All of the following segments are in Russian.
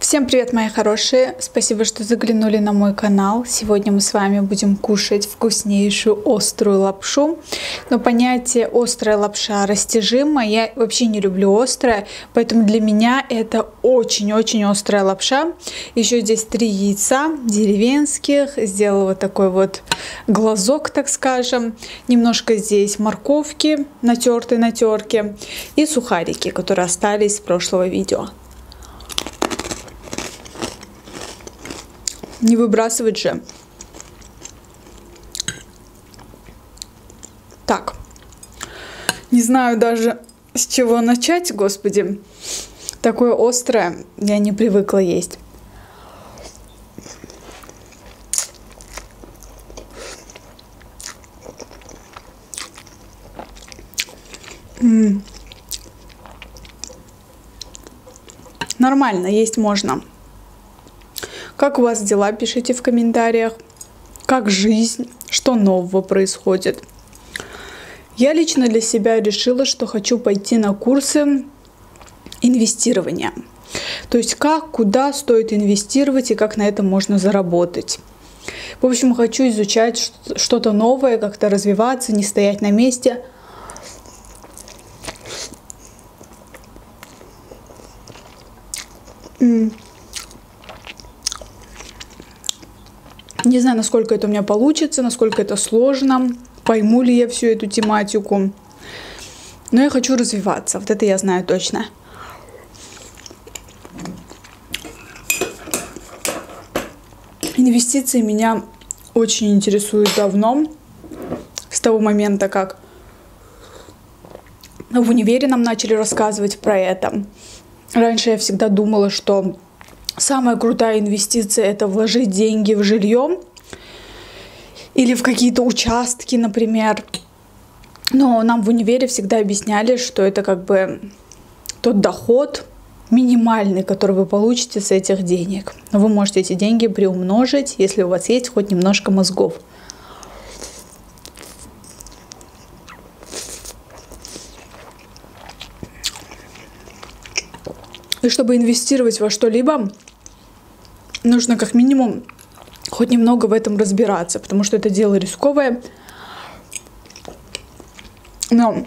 Всем привет, мои хорошие! Спасибо, что заглянули на мой канал. Сегодня мы с вами будем кушать вкуснейшую острую лапшу. Но понятие острая лапша растяжимо. Я вообще не люблю острое, поэтому для меня это очень-очень острая лапша. Еще здесь 3 яйца деревенских. Сделала вот такой вот глазок, так скажем. Немножко здесь морковки натертой на терке и сухарики, которые остались с прошлого видео. Не выбрасывать же. Так. Не знаю даже, с чего начать, господи. Такое острое я не привыкла есть. Нормально, есть можно. Как у вас дела? Пишите в комментариях. Как жизнь? Что нового происходит? Я лично для себя решила, что хочу пойти на курсы инвестирования. То есть как, куда стоит инвестировать и как на этом можно заработать. В общем, хочу изучать что-то новое, как-то развиваться, не стоять на месте. Не знаю, насколько это у меня получится, насколько это сложно, пойму ли я всю эту тематику. Но я хочу развиваться, вот это я знаю точно. Инвестиции меня очень интересуют давно, с того момента, как в универе нам начали рассказывать про это. Раньше я всегда думала, что самая крутая инвестиция — это вложить деньги в жилье или в какие-то участки, например. Но нам в универе всегда объясняли, что это как бы тот доход минимальный, который вы получите с этих денег. Но вы можете эти деньги приумножить, если у вас есть хоть немножко мозгов. И чтобы инвестировать во что-либо, нужно как минимум хоть немного в этом разбираться, потому что это дело рисковое. Но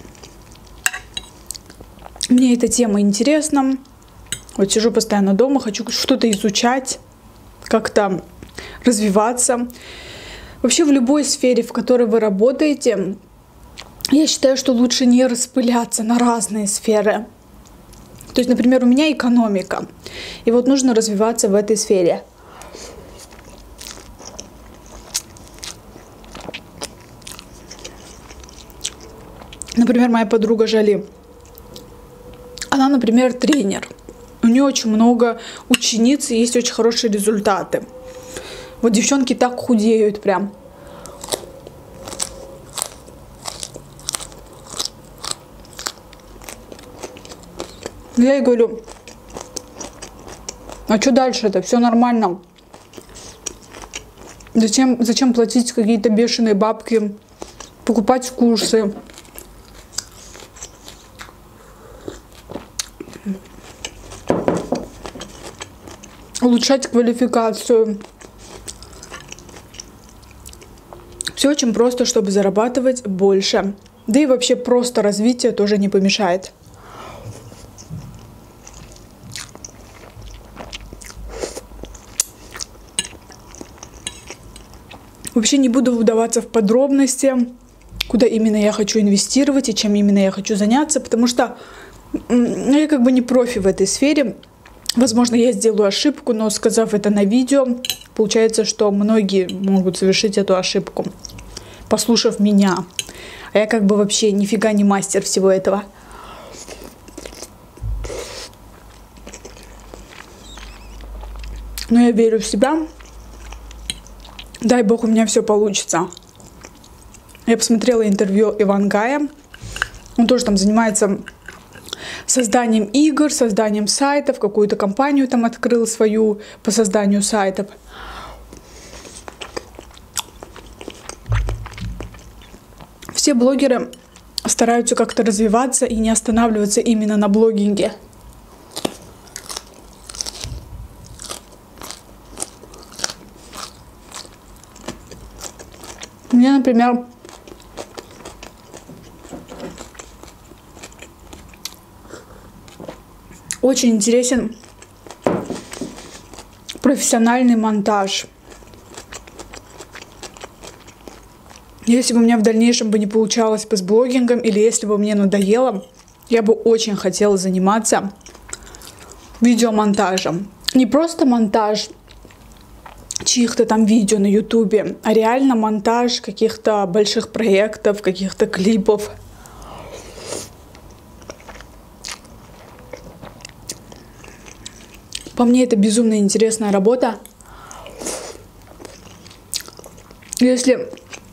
мне эта тема интересна. Вот сижу постоянно дома, хочу что-то изучать, как-то развиваться. Вообще в любой сфере, в которой вы работаете, я считаю, что лучше не распыляться на разные сферы. То есть, например, у меня экономика, и вот нужно развиваться в этой сфере. Например, моя подруга Жали, она, например, тренер. У нее очень много учениц и есть очень хорошие результаты. Вот девчонки так худеют прям. Я ей говорю: а что дальше? Это все нормально. Зачем платить какие-то бешеные бабки, покупать курсы? Улучшать квалификацию. Все очень просто, чтобы зарабатывать больше. Да и вообще просто развитие тоже не помешает. Вообще не буду вдаваться в подробности, куда именно я хочу инвестировать и чем именно я хочу заняться, потому что я как бы не профи в этой сфере. Возможно, я сделаю ошибку, но сказав это на видео, получается, что многие могут совершить эту ошибку, послушав меня. А я как бы вообще нифига не мастер всего этого. Но я верю в себя. Дай бог, у меня все получится. Я посмотрела интервью Ивангая. Он тоже там занимается созданием игр, созданием сайтов. Какую-то компанию там открыл свою по созданию сайтов. Все блогеры стараются как-то развиваться и не останавливаться именно на блогинге. Мне, например, очень интересен профессиональный монтаж. Если бы у меня в дальнейшем бы не получалось бы с блогингом, или если бы мне надоело, я бы очень хотела заниматься видеомонтажем. Не просто монтаж чьих-то там видео на ютубе, а реально монтаж каких-то больших проектов, каких-то клипов. По мне, это безумно интересная работа. Если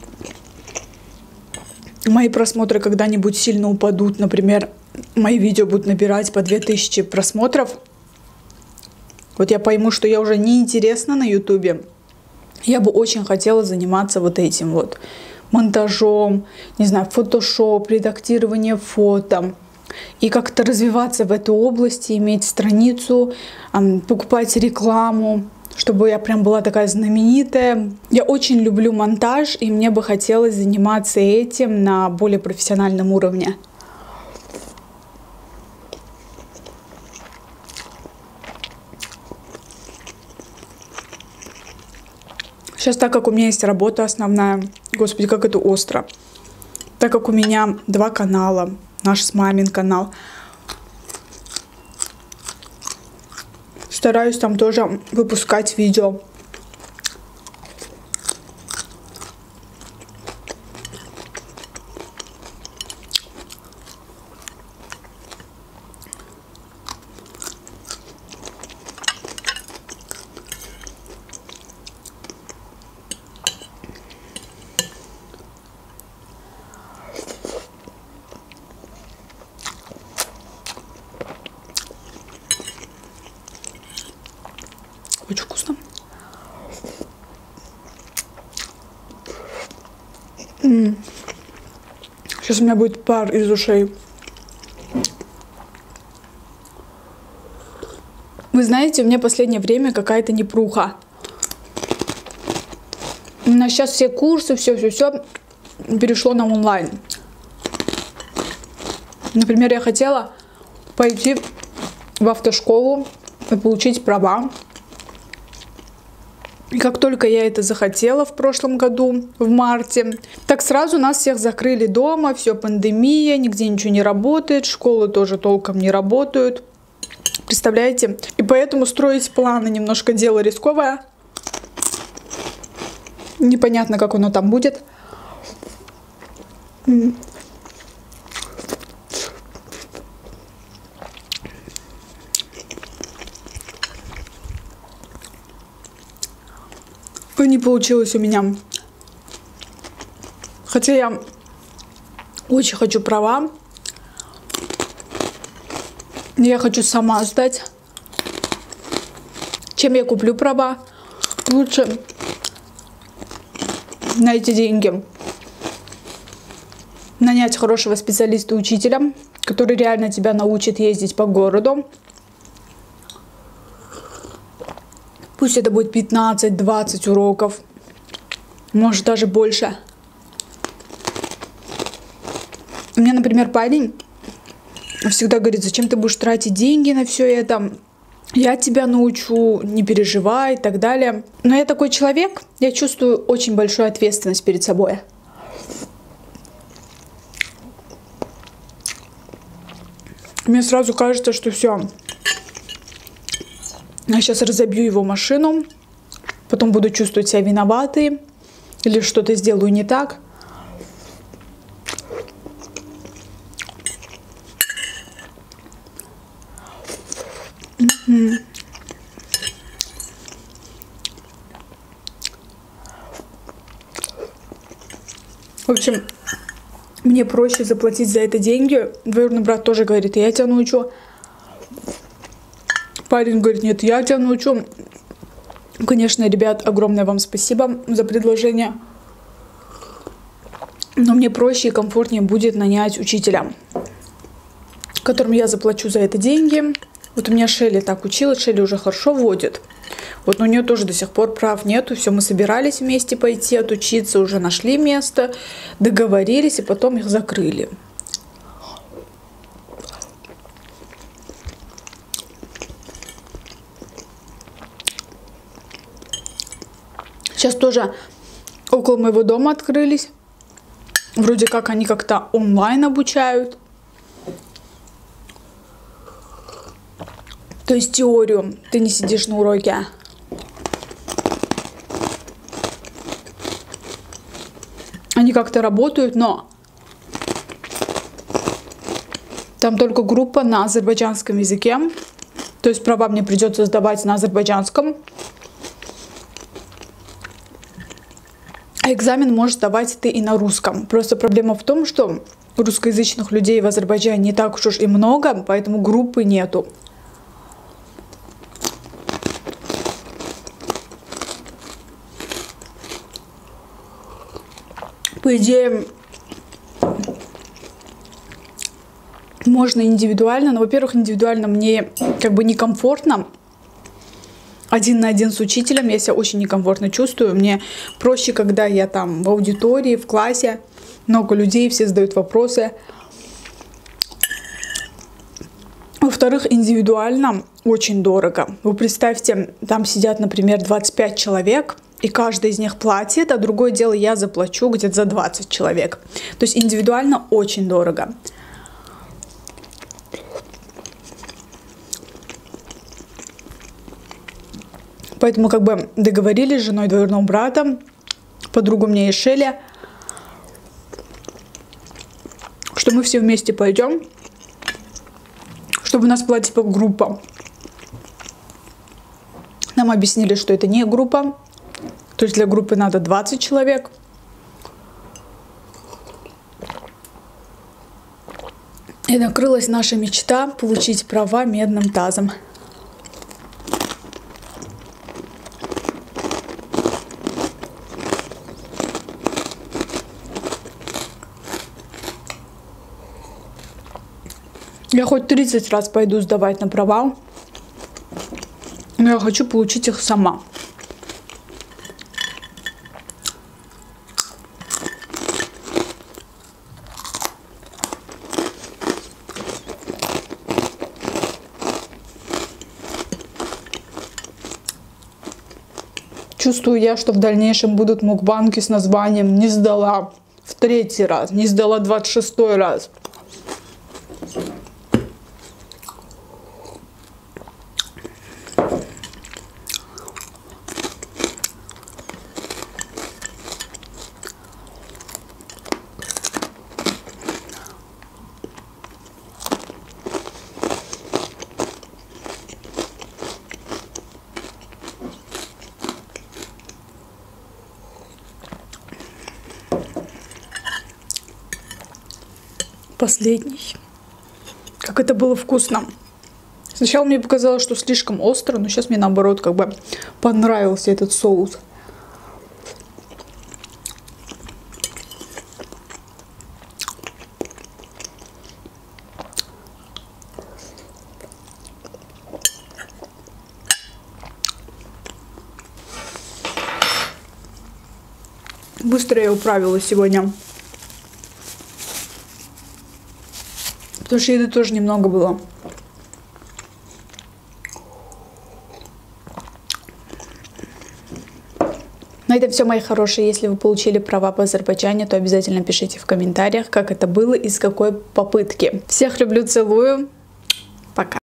мои просмотры когда-нибудь сильно упадут, например, мои видео будут набирать по 2000 просмотров, вот я пойму, что я уже неинтересна на ютубе, я бы очень хотела заниматься вот этим вот монтажом, не знаю, фотошоп, редактирование фото. И как-то развиваться в этой области, иметь страницу, покупать рекламу, чтобы я прям была такая знаменитая. Я очень люблю монтаж, и мне бы хотелось заниматься этим на более профессиональном уровне. Сейчас, так как у меня есть работа основная, господи, как это остро, так как у меня 2 канала, наш с мамин канал, стараюсь там тоже выпускать видео. Очень вкусно. Сейчас у меня будет пар из ушей. Вы знаете, у меня в последнее время какая-то непруха. У нас сейчас все курсы, все перешло на онлайн. Например, я хотела пойти в автошколу и получить права. И как только я это захотела в прошлом году, в марте, так сразу нас всех закрыли дома, все пандемия, нигде ничего не работает, школы тоже толком не работают. Представляете? И поэтому строить планы немножко дело рисковое. Непонятно, как оно там будет. Не получилось у меня. Хотя я очень хочу права. Я хочу сама сдать. Чем я куплю права? Лучше на эти деньги нанять хорошего специалиста, учителя, который реально тебя научит ездить по городу. Пусть это будет 15-20 уроков, может даже больше. У меня, например, парень всегда говорит: зачем ты будешь тратить деньги на все это? Я тебя научу, не переживай и так далее. Но я такой человек, я чувствую очень большую ответственность перед собой. Мне сразу кажется, что все. Я сейчас разобью его машину, потом буду чувствовать себя виноватой или что-то сделаю не так. В общем, мне проще заплатить за это деньги. Двоюродный брат тоже говорит: я тебя научу. Парень говорит: нет, я тебя научу. Конечно, ребят, огромное вам спасибо за предложение. Но мне проще и комфортнее будет нанять учителя, которым я заплачу за это деньги. Вот у меня Шелли так училась, Шелли уже хорошо водит. Вот у нее тоже до сих пор прав нету. Все, мы собирались вместе пойти отучиться, уже нашли место, договорились, и потом их закрыли. Сейчас тоже около моего дома открылись. Вроде как они как-то онлайн обучают. То есть теорию. Ты не сидишь на уроке. Они как-то работают, но там только группа на азербайджанском языке. То есть права мне придется сдавать на азербайджанском. А экзамен можешь сдавать ты и на русском. Просто проблема в том, что русскоязычных людей в Азербайджане не так уж и много, поэтому группы нету. По идее, можно индивидуально, но, во-первых, индивидуально мне как бы некомфортно. Один на один с учителем я себя очень некомфортно чувствую. Мне проще, когда я там в аудитории, в классе, много людей, все задают вопросы. Во-вторых, индивидуально очень дорого. Вы представьте, там сидят, например, 25 человек, и каждый из них платит, а другое дело я заплачу где-то за 20 человек. То есть индивидуально очень дорого. Поэтому как бы договорились с женой двоюродного брата, подругу мне и Шелли, что мы все вместе пойдем, чтобы у нас была типа группа. Нам объяснили, что это не группа, то есть для группы надо 20 человек. И накрылась наша мечта получить права медным тазом. Я хоть 30 раз пойду сдавать на права, но я хочу получить их сама. Чувствую я, что в дальнейшем будут мукбанги с названием «Не сдала в 3-й раз», «Не сдала 26-й раз». Последний. Как это было вкусно. Сначала мне показалось, что слишком остро, но сейчас мне наоборот как бы понравился этот соус. Быстро я управилась сегодня. Потому что еды тоже немного было. На этом все, мои хорошие. Если вы получили права по Азербайджане, то обязательно пишите в комментариях, как это было и с какой попытки. Всех люблю, целую. Пока.